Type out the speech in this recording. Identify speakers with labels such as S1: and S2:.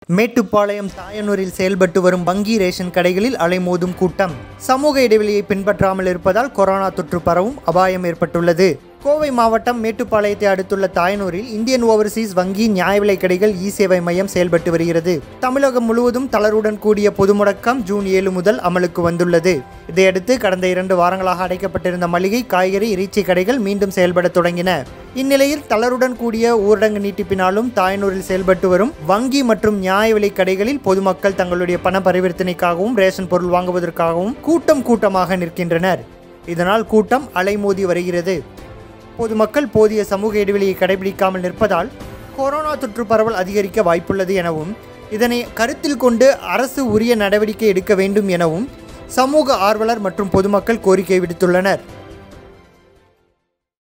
S1: மேட்டுப்பாளையம் தாயனூரில் செயல்பட்டு வரும் வங்கி ரேஷன் கடைகளில் அலைமோதும் கூட்டம். சமூக இடைவெளியை பின்பற்றாமல் இருப்பதால் கொரோனா தொற்று பரவும் அபாயம் ஏற்பட்டுள்ளது. கோவை மாவட்டம் மேட்டுப்பாளையத்தை அடுத்துள்ள தாயனூரில் இந்தியன் ஓவர்சீஸ் வங்கி நியாய விலைக் கடைகள் இ-சேவை மையம் செயல்பட்டு வருகிறது. தமிழகம் முழுவதும் தளர்வுடன் கூடிய பொது முடக்கம் ஜூன் 7 முதல் அமலுக்கு வந்துள்ளது. இதையடுத்து கடந்த 2 வாரங்களாக அடைக்கப்பட்டிருந்த மளிகை, காய்கறி, இறைச்சி கடைகள் மீண்டும் செயல்பட தொடங்கின. இந்நிலையில் தளர்வுடன் கூடிய ஊரடங்கு நீட்டிப்பினாலும் தாயனூரில் செயல்பட்டு வரும் வங்கி மற்றும் நியாய விலைக் கடைகளில் பொதுமக்கள் தங்களுடைய பண பரிவர்த்தனைக்காகவும் ரேஷன் பொருள் வாங்குவதற்காகவும் கூட்டமாக நிற்கின்றனர். இதனால் கூட்டம் அலைமோதி வருகிறது. பொதுமக்கள் போதிய சமூக இடைவெளியை கடைபிடிக்காமல் நிற்பதால் கொரோனா தொற்று பரவல் அதிகரிக்க வாய்ப்புள்ளது எனவும், இதனை கருத்தில் கொண்டு அரசு உரிய நடவடிக்கை எடுக்க வேண்டும் எனவும் சமூக ஆர்வலர் மற்றும் பொதுமக்கள் கோரிக்கை விடுத்துள்ளனர்.